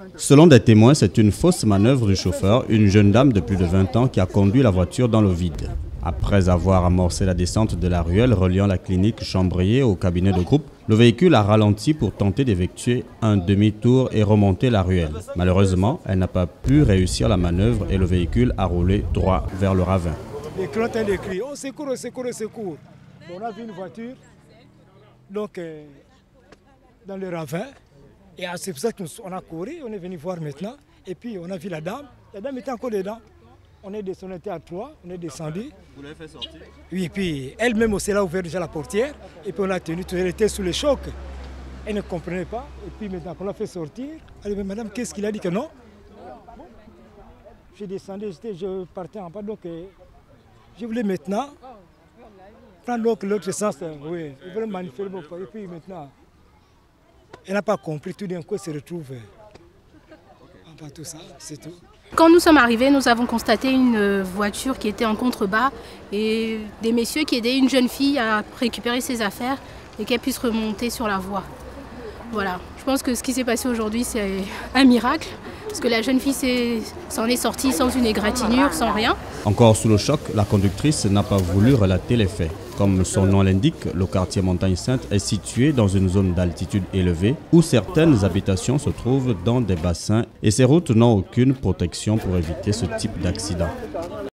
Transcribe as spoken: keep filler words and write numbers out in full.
Selon des témoins, c'est une fausse manœuvre du chauffeur, une jeune dame de plus de vingt ans qui a conduit la voiture dans le vide. Après avoir amorcé la descente de la ruelle reliant la clinique Chambrier au cabinet de groupe, le véhicule a ralenti pour tenter d'effectuer un demi-tour et remonter la ruelle. Malheureusement, elle n'a pas pu réussir la manœuvre et le véhicule a roulé droit vers le ravin. Les clients ont des cris, oh secours, oh secours, oh secours. Bon, on a vu une voiture donc, euh, dans le ravin et c'est pour ça qu'on a couru, on est venu voir maintenant et puis on a vu la dame, la dame était encore dedans. On est descendu à trois, on est descendu. Vous l'avez fait sortir? Oui, puis elle-même aussi, elle a ouvert déjà la portière et puis on l'a tenue, elle était sous le choc. Elle ne comprenait pas et puis maintenant qu'on l'a fait sortir, elle dit, madame, qu'est-ce qu'il a dit que non? Bon. J'ai descendu, je partais en bas, donc je voulais maintenant prendre l'autre sens, oui, je voulais manifester mon père et puis maintenant, elle n'a pas compris, tout d'un coup elle se retrouve en bas tout ça, c'est tout. Quand nous sommes arrivés, nous avons constaté une voiture qui était en contrebas et des messieurs qui aidaient une jeune fille à récupérer ses affaires et qu'elle puisse remonter sur la voie. Voilà, je pense que ce qui s'est passé aujourd'hui, c'est un miracle parce que la jeune fille s'en est sortie sans une égratignure, sans rien. Encore sous le choc, la conductrice n'a pas voulu relater les faits. Comme son nom l'indique, le quartier Montagne Sainte est situé dans une zone d'altitude élevée où certaines habitations se trouvent dans des bassins et ces routes n'ont aucune protection pour éviter ce type d'accident.